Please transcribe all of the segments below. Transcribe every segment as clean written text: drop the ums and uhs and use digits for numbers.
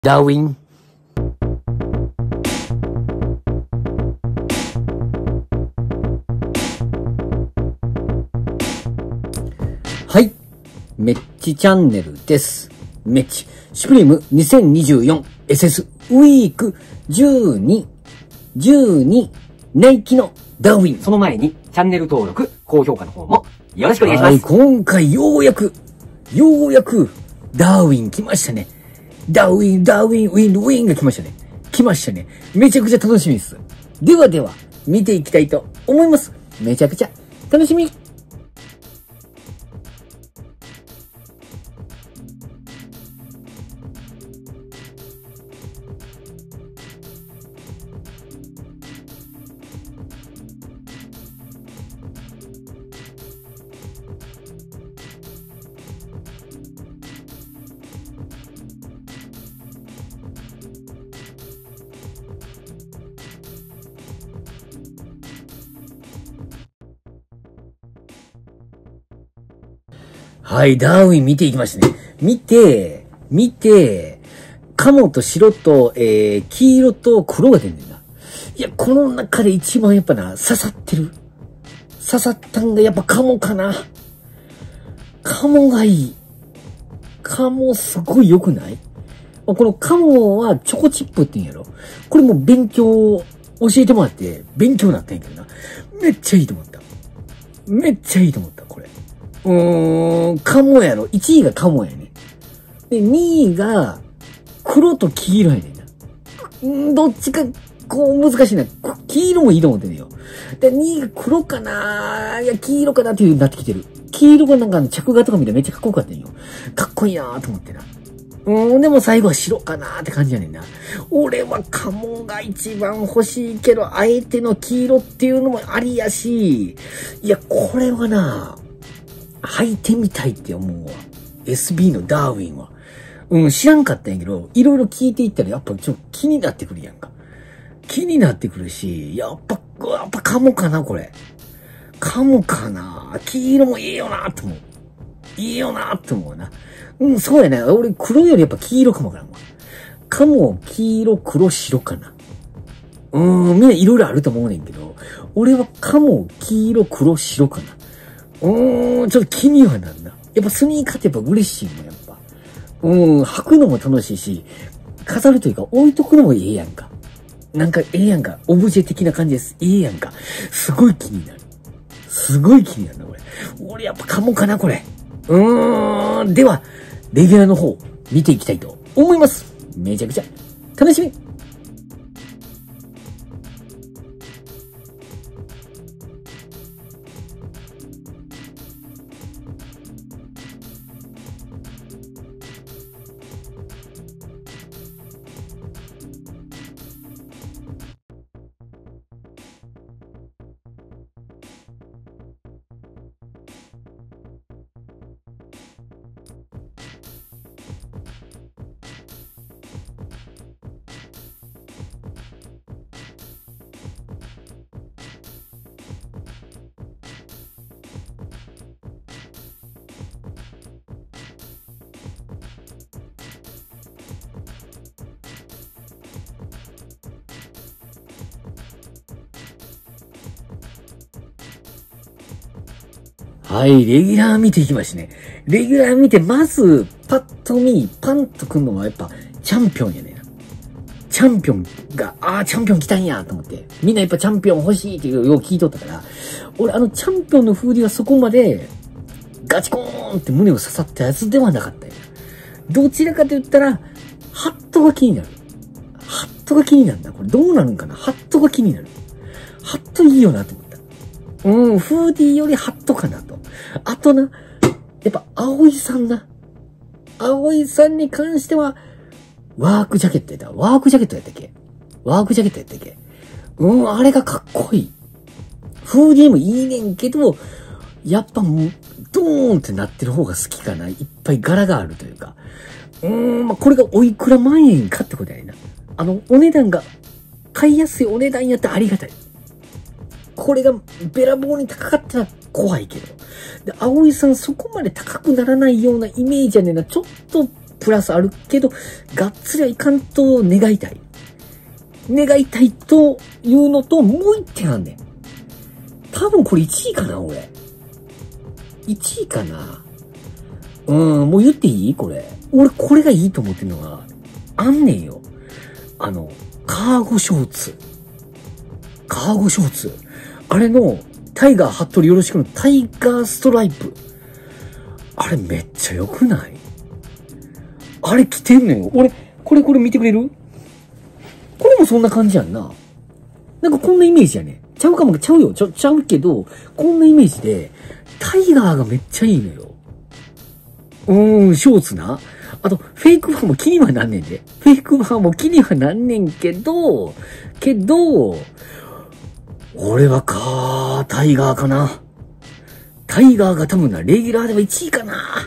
ダーウィン。はい。メッチチャンネルです。メッチ、シュプリーム 2024SS ウィーク12年期のダーウィン。 その前にチャンネル登録、高評価の方もよろしくお願いします。 はい、今回ようやくダーウィン来ましたね。ダーウィンが来ましたね。来ましたね。めちゃくちゃ楽しみです。では、見ていきたいと思います。めちゃくちゃ楽しみ。はい、ダーウィン見ていきましたね。見て、カモと白と、黄色と黒が出んねんな。いや、この中で一番やっぱな、刺さったんがやっぱカモかな。カモがいい。カモすごい良くない？このカモはチョコチップって言うんやろ。これも勉強教えてもらって勉強になったんやけどな。めっちゃいいと思った、これ。カモやろ。1位がカモやね。で、2位が黒と黄色やねんな。どっちか、こう難しいな。黄色もいいと思ってんねよ。で、2位が黒かないや、黄色かなっていう風になってきてる。黄色がなんか着画とか見たらめっちゃかっこよかったんよ。かっこいいなーと思ってな。でも最後は白かなーって感じやねんな。俺はカモが一番欲しいけど、あえての黄色っていうのもありやし、いや、これはな、履いてみたいって思うわ。SB のダーウィンは。知らんかったんやけど、いろいろ聞いていったらやっぱちょっと気になってくるやんか。気になってくるし、やっぱカモかな、これ。カモかな。黄色もいいよなって思うな。そうやね。俺黒よりやっぱ黄色かもわからんわ。カモ、黄色、黒、白かな。みんないろいろあると思うねんけど、俺はカモ、黄色、黒、白かな。ちょっと気にはなんな。やっぱスニーカーってやっぱ嬉しいもん、やっぱ。履くのも楽しいし、飾るというか置いとくのもええやんか。なんかええやんか。オブジェ的な感じです。ええやんか。すごい気になるな、これ。俺やっぱカモかな、これ。では、レギュラーの方、見ていきたいと思います。めちゃくちゃ楽しみ。はい、レギュラー見ていきましたね。レギュラー見て、まず、パンとくんのはやっぱ、チャンピオンやねんな。チャンピオンが、チャンピオン来たんやと思って。みんなやっぱチャンピオン欲しいっていうよう聞いとったから、俺チャンピオンのフーディはそこまで、ガチコーンって胸を刺さったやつではなかったよ。どちらかと言ったら、ハットが気になる。ハットが気になるんだ。これどうなるんかな。ハットが気になる。ハットいいよなと思った。フーディーよりハットかなと。あとな、やっぱ、葵さんに関しては、ワークジャケットやったっけあれがかっこいい。フーディーもいいねんけど、やっぱ、ドーンってなってる方が好きかな。いっぱい柄があるというか。これがおいくら万円かってことやねんな。お値段が、買いやすいお値段やったらありがたい。これがべらぼうに高かったら怖いけど。で、葵さんそこまで高くならないようなイメージやねんな。ちょっとプラスあるけど、がっつりはいかんと願いたい。願いたいというのと、もう一点あんねん。多分これ1位かな、俺。1位かな。もう言っていいこれ。俺これがいいと思ってるのが、あんねんよ。カーゴショーツ。カーゴショーツ。あれの、タイガー服部よろしくのタイガーストライプ。あれめっちゃ良くない？あれ着てんのよ。俺、これ見てくれる？これもそんな感じやんな。なんかこんなイメージやね。ちゃうかも、ちゃうよ。ちゃうけど、こんなイメージで、タイガーがめっちゃいいのよ。ショーツな。あと、フェイクファンも気にはなんねんで。フェイクファンも気にはなんねんけど、俺はタイガーかな。タイガーが多分な、レギュラーでは1位かな。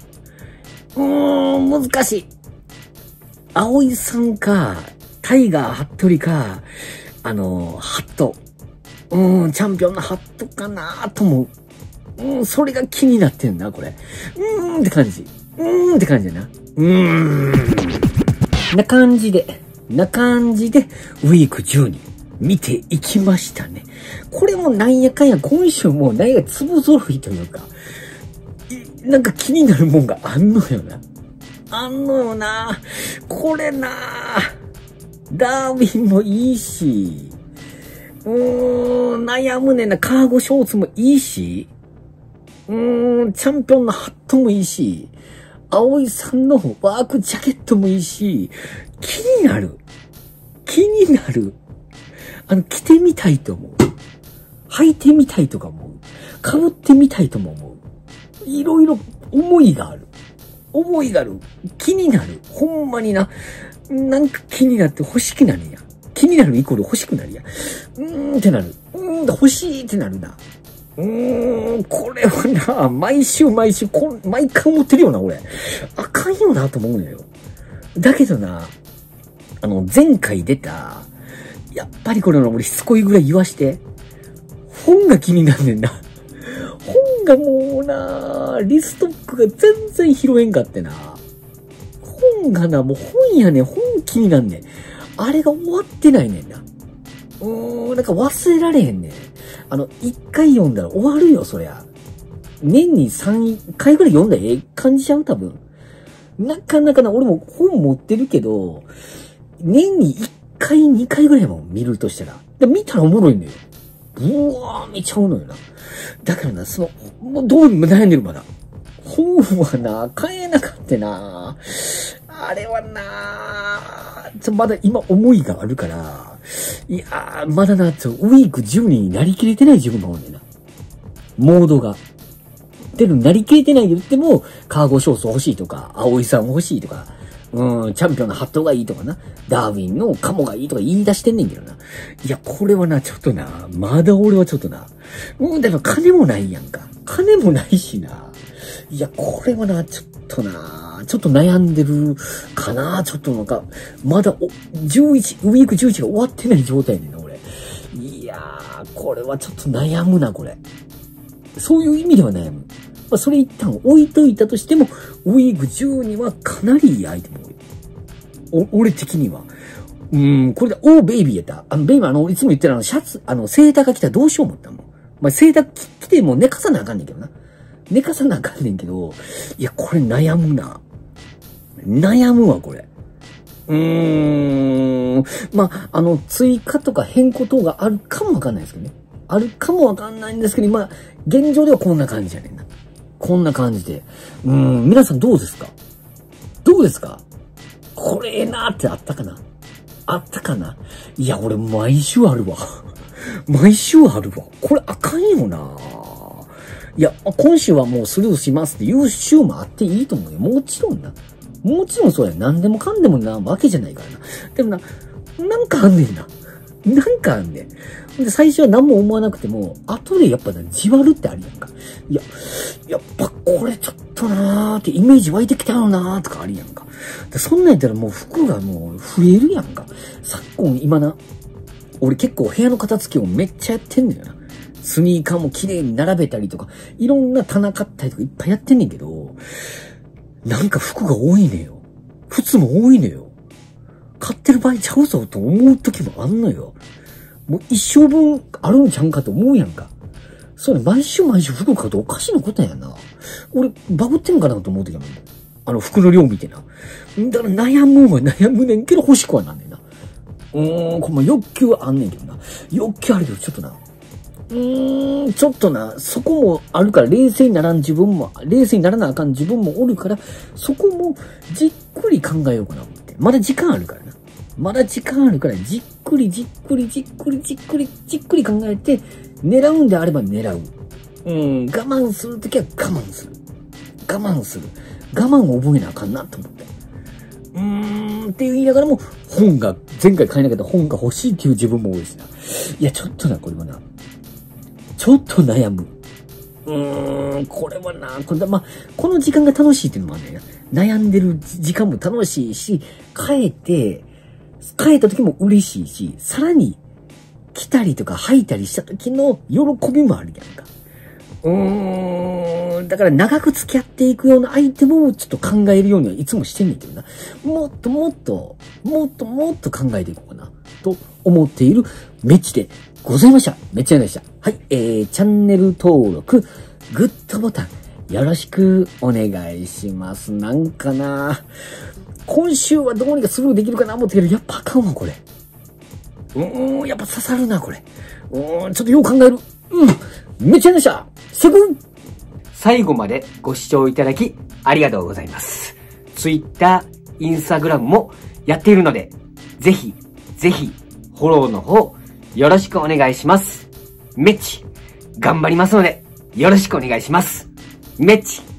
難しい。葵さんか、タイガー服部か、ハット。チャンピオンのハットかなと思う。それが気になってんな、これ。って感じ。って感じやな。な感じで、ウィーク12見ていきましたね。これもなんやかんや今週もなんや粒揃いというか、なんか気になるもんがあんのよな。これな。ダーウィンもいいし、悩むねんな。カーゴショーツもいいし、チャンピオンのハットもいいし、葵さんのワークジャケットもいいし、気になる。着てみたいと思う。履いてみたいとか思う。被ってみたいとも思う。いろいろ思いがある。気になる。ほんまにな。なんか気になって欲しくなるやん。気になるイコール欲しくなるやん。ってなる。欲しいってなるな。これはな、毎週、毎回思ってるよな、俺。あかんよな、と思うのよ。だけどな、前回出た、やっぱりこれの俺しつこいぐらい言わして、本が気になんねんな。本がもうな、リストックが全然拾えんかってな。本がな、もう本やねん、本気になんねん。あれが終わってないねんな。なんか忘れられへんねん。一回読んだら終わるよ、そりゃ。年に3回ぐらい読んだらええ感じちゃう多分。なかなかな、俺も本持ってるけど、年に1回、2回ぐらいも見るとしたら。で見たらおもろいのよ。うわー、見ちゃうのよな。だからな、もうどうにも悩んでるまだ。本はな、買えなかったな。あれはな、まだ今思いがあるから、いやー、まだな、ウィーク10になりきれてない自分がおんねんな。モードが。でもなりきれてないで言っても、カーゴショーツ欲しいとか、葵さん欲しいとか、チャンピオンのハットがいいとかな、ダーウィンのカモがいいとか言い出してんねんけどな。いや、これはな、ちょっとな、まだ俺はちょっとな、だから金もないやんか。金もないしな。いや、これはな、ちょっと悩んでるかな。ちょっとなんか、まだウィーク11が終わってない状態ねんな、俺。いやー、これはちょっと悩むな、これ。そういう意味では悩む。まあ、それ一旦置いといたとしても、ウィーク12はかなりいいアイテム多い。俺的には。これで、ベイビーやった。ベイビーいつも言ってるシャツ、セーターが来たらどうしよう思ったもん。まあ、セーター着てもう寝かさなあかんねんけどな。寝かさなあかんねんけど、いや、これ悩むな。悩むわ、これ。まあ、追加とか変更等があるかもわかんないですけどね。あるかもわかんないんですけど、まあ、現状ではこんな感じやねんな。こんな感じで。皆さんどうですか？これええなーってあったかないや、俺毎週あるわ。これあかんよな。いや、今週はもうスルーしますっていう週もあっていいと思うよ。もちろんそうや。何でもかんでもなわけじゃないからな。でもな、なんかあんねん。で、最初は何も思わなくても、後でやっぱじわるってあるやんか。いや、やっぱこれちょっとなーってイメージ湧いてきたよなーとかあるやんか。そんなんやったらもう服がもう増えるやんか。昨今今な、俺結構部屋の片付けをめっちゃやってんだよな。スニーカーも綺麗に並べたりとか、いろんな棚買ったりとかいっぱいやってんねんけど、なんか服が多いねよ。 普通も多いのよ。買ってる場合ちゃうぞと思う時もあんのよ。もう一生分あるんちゃうんかと思うやんか。そうね、毎週服買うとおかしなことやな。俺、バグってんかなと思う時は服の量見てな。だから悩むねんけど欲しくはなんねんな。これ欲求はあんねんけどな。欲求あるけど、ちょっとな。ちょっとな、そこもあるから冷静にならなあかん自分もおるから、そこもじっくり考えようかな思って。まだ時間あるからな。じっくり考えて、狙うんであれば狙う。我慢するときは我慢する。我慢を覚えなあかんなと思って。って言いながらも、前回買えなかった本が欲しいっていう自分も多いしな。いや、ちょっとな、これはな。ちょっと悩む。これはな、この時間が楽しいっていうのもあるんだよな。悩んでる時間も楽しいし、変えた時も嬉しいし、さらに、着たりとか履いたりした時の喜びもあるやんか。だから長く付き合っていくようなアイテムをちょっと考えるようにはいつもしてんねんけどな。もっと考えていこうかな。と思っているメッチでございました。めっちゃやりました。はい、チャンネル登録、グッドボタン、よろしくお願いします。なんかな、今週はどうにかスルーできるかな思ってるけど、やっぱあかんわ、これ。やっぱ刺さるな、これ。ちょっとよう考える。めっちゃやりました。 最後までご視聴いただきありがとうございます。Twitter、Instagram もやっているので、ぜひ、フォローの方、よろしくお願いします。メッチ、頑張りますので、よろしくお願いします。メッチ。